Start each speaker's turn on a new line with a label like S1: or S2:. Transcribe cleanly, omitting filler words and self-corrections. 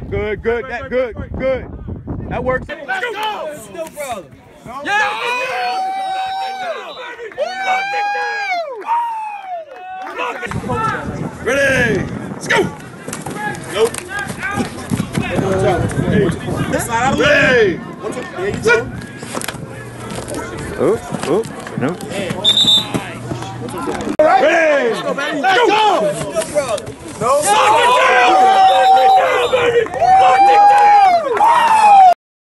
S1: Good, good, that good, good. That works.
S2: Let's go! Still, brother.
S1: Yeah!
S3: Ready? Let's go! Nope. Ready?
S1: Oh, no.
S3: Ready? Let's go!
S2: Still, brother.
S3: No.